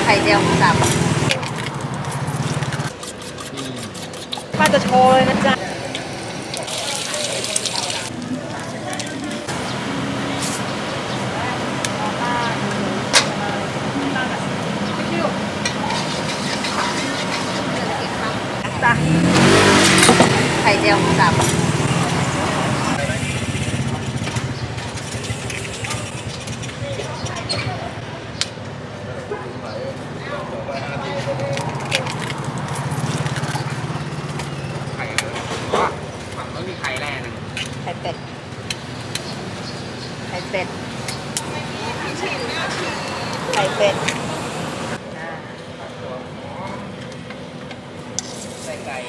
ไข่เจียวหมูสับป้าจะโชว์เลยนะจ๊ะไข่เจียวหมูสับไข่เป็ดไข่เป็ดไข่เป็ดใส่ไก่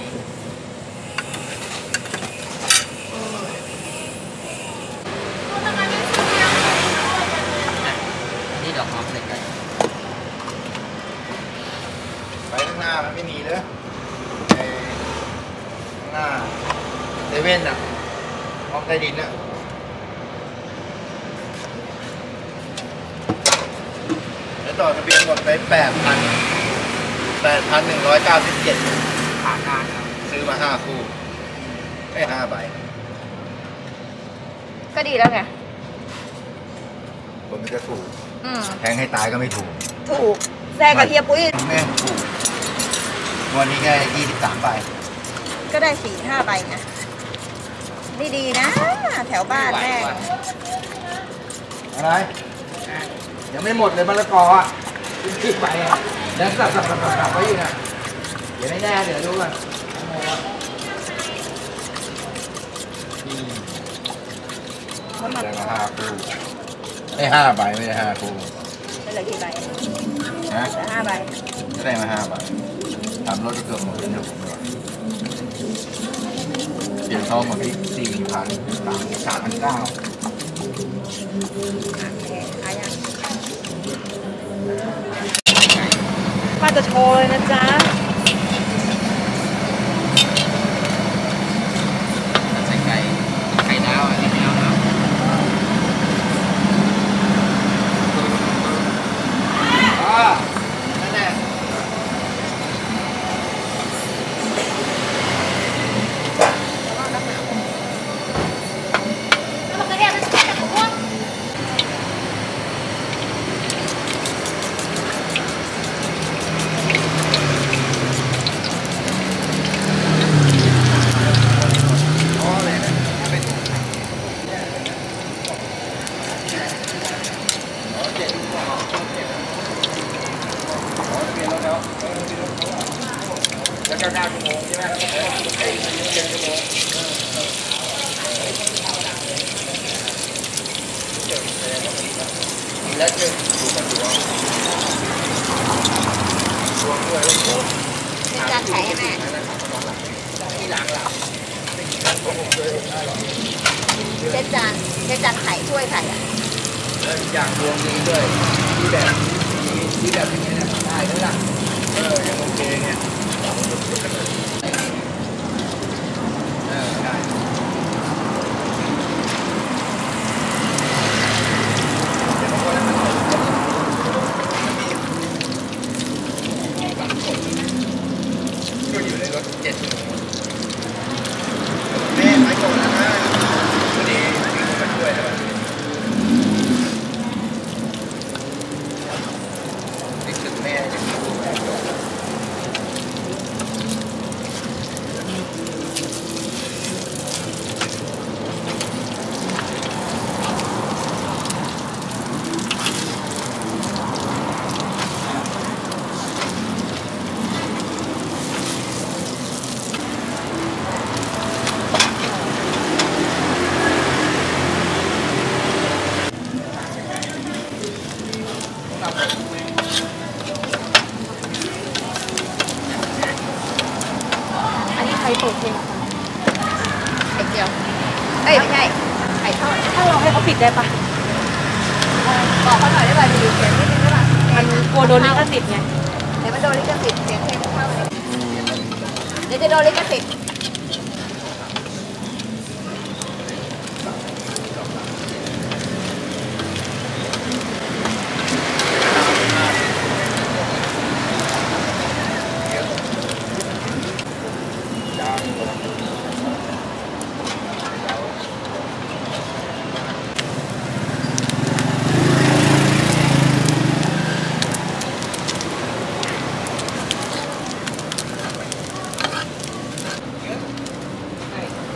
นี่ดอกหอมใส่ไก่ไปข้างหน้ามันไม่มีเลยข้างหน้าเซเว่นอ่ะห้องใต้ดินอ่ะแล้วต่อทะเบียนหมดไป8,197ผ่านงานซื้อมา5 คู่ได้5 ใบก็ดีแล้วไงคนมันจะถูกแทงให้ตายก็ไม่ถูกแซงกับเฮียปุ้ยแม่ถูกวันนี้แค่23 ใบก็ได้4-5 ใบนะนี่ดีนะแถวบ้านแม่อะไรยังไม่หมดเลยมะละกออ่ะขึ้นไปอ่ะแล้วสับไว้อยู่นะเดี๋ยวไม่แน่เดี๋ยวดูกันได้มา5 คู่ได้5 ใบไม่ได้5 คู่ได้เลยกี่ใบฮะได้5 ใบได้มา5 ใบทำรถเกือบหมดเลยเนี่ยผมเลยเปลี่ยนทองหมดไป3,900 ป้าจะโชว์เลยนะจ๊ะใส่ไข่ดาวอันนี้ไม่เอานะนั่นแหละแล้วก็9 ชั่วโมงใช่ไหมแล้วจะดูกันดูด้วยจานไข่แม่ที่หลังเราเช็ดจานไข่ถ้วยไข่อ่ะแล้วอย่างรวมดีด้วยที่แบบอย่างนี้นะได้แล้วล่ะยังโอเคเนี่ยได้ก็อยู่ในรถ7 ชั่วโมงแม่ไม่โกรธแล้วนะวันนี้มีคนมาช่วยแล้วนี่คือแม่จะมีลูกแล้วไข่ตุ๋นเองไข่เจียวไม่ใช่ไข่ทอดถ้าเราให้เขาปิดได้ปะบอกเขาหน่อยได้ป่ะดีเสียงนิดนึงได้ป่ะมันกลัวโดนลิขสิทธิ์ไงเดี๋ยวมันโดนลิขสิทธิ์เสียงเพลงเข้าเลยเดี๋ยวจะโดนลิขสิทธิ์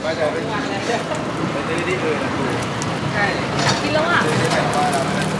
ก็จะไปซื้อที่อื่นนะครูใช่กินแล้วอ่ะซื้อที่ไหนว่าเรา